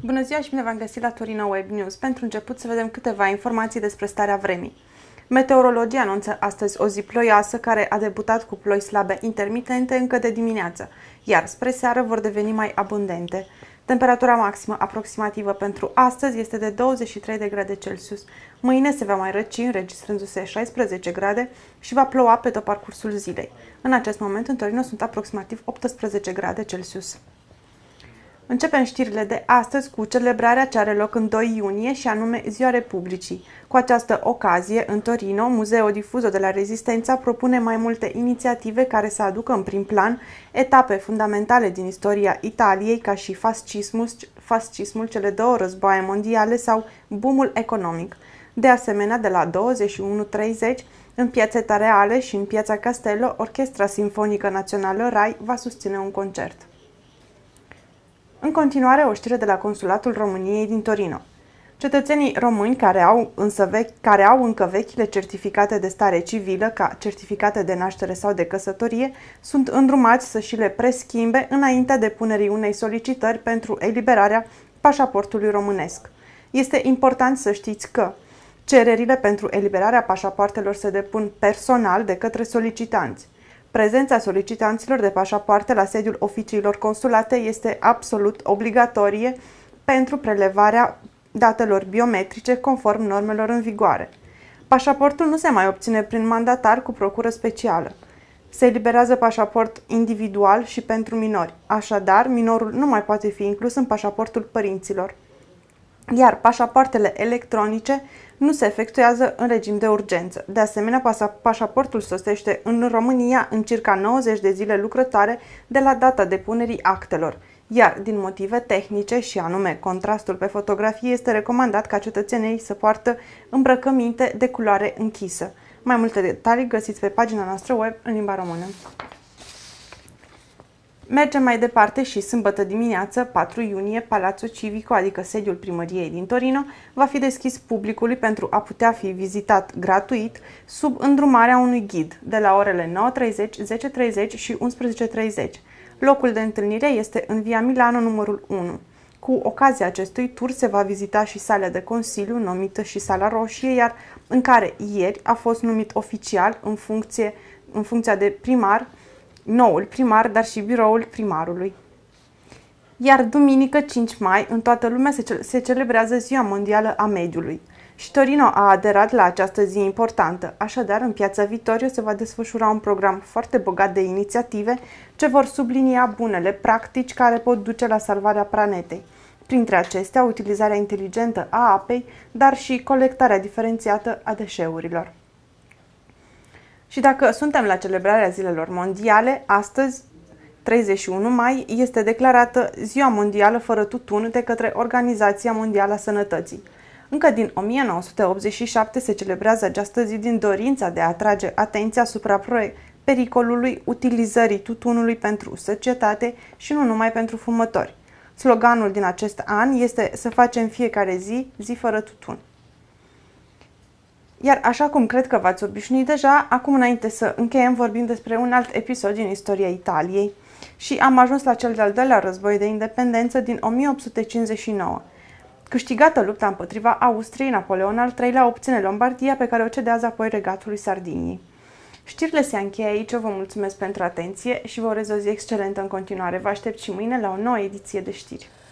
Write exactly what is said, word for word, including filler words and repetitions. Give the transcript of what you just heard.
Bună ziua și bine v-am găsit la Torino Web News. Pentru început să vedem câteva informații despre starea vremii. Meteorologii anunță astăzi o zi ploioasă care a debutat cu ploi slabe intermitente încă de dimineață, iar spre seară vor deveni mai abundente. Temperatura maximă aproximativă pentru astăzi este de douăzeci și trei de grade Celsius. Mâine se va mai răci, înregistrându-se șaisprezece grade și va ploua pe tot parcursul zilei. În acest moment, în Torino sunt aproximativ optsprezece grade Celsius. Începem știrile de astăzi cu celebrarea ce are loc în doi iunie și anume Ziua Republicii. Cu această ocazie, în Torino, Muzeul Diffuso de la Resistența propune mai multe inițiative care să aducă în prim plan etape fundamentale din istoria Italiei, ca și fascismul, fascismul, cele două războaie mondiale sau boomul economic. De asemenea, de la douăzeci și unu treizeci, în Piazzetta Reale și în Piazza Castello, Orchestra Sinfonică Națională RAI va susține un concert. În continuare, o știre de la Consulatul României din Torino. Cetățenii români care au, însă vechi, care au încă vechile certificate de stare civilă, ca certificate de naștere sau de căsătorie, sunt îndrumați să și le preschimbe înaintea depunerii unei solicitări pentru eliberarea pașaportului românesc. Este important să știți că cererile pentru eliberarea pașapoartelor se depun personal de către solicitanți. Prezența solicitanților de pașapoarte la sediul oficiilor consulate este absolut obligatorie pentru prelevarea datelor biometrice conform normelor în vigoare. Pașaportul nu se mai obține prin mandatar cu procură specială. Se eliberează pașaport individual și pentru minori. Așadar, minorul nu mai poate fi inclus în pașaportul părinților. Iar pașapoartele electronice nu se efectuează în regim de urgență. De asemenea, pașaportul sosește în România în circa nouăzeci de zile lucrătoare de la data depunerii actelor, iar din motive tehnice și anume contrastul pe fotografie este recomandat ca cetățenii să poartă îmbrăcăminte de culoare închisă. Mai multe detalii găsiți pe pagina noastră web în limba română. Mergem mai departe și sâmbătă dimineață, patru iunie, Palazzo Civico, adică sediul primăriei din Torino, va fi deschis publicului pentru a putea fi vizitat gratuit sub îndrumarea unui ghid de la orele nouă treizeci, zece treizeci și unsprezece treizeci. Locul de întâlnire este în Via Milano numărul unu. Cu ocazia acestui tur se va vizita și sala de consiliu, numită și Sala Roșie, iar în care ieri a fost numit oficial în, funcție, în funcția de primar, noul primar, dar și biroul primarului. Iar duminică cinci mai, în toată lumea se, ce se celebrează Ziua Mondială a Mediului. Și Torino a aderat la această zi importantă, așadar în Piața Vittorio se va desfășura un program foarte bogat de inițiative ce vor sublinia bunele practici care pot duce la salvarea planetei. Printre acestea, utilizarea inteligentă a apei, dar și colectarea diferențiată a deșeurilor. Și dacă suntem la celebrarea zilelor mondiale, astăzi, treizeci și unu mai, este declarată Ziua Mondială fără tutun de către Organizația Mondială a Sănătății. Încă din o mie nouă sute optzeci și șapte se celebrează această zi din dorința de a atrage atenția asupra pericolului utilizării tutunului pentru societate și nu numai pentru fumători. Sloganul din acest an este să facem fiecare zi, zi fără tutun. Iar așa cum cred că v-ați obișnuit deja, acum înainte să încheiem vorbim despre un alt episod din istoria Italiei și am ajuns la cel de-al doilea război de independență din o mie opt sute cincizeci și nouă. Câștigată lupta împotriva Austriei, Napoleon al treilea obține Lombardia, pe care o cedează apoi regatului Sardiniei. Știrile se încheie aici, eu vă mulțumesc pentru atenție și vă urez o zi excelentă în continuare. Vă aștept și mâine la o nouă ediție de știri.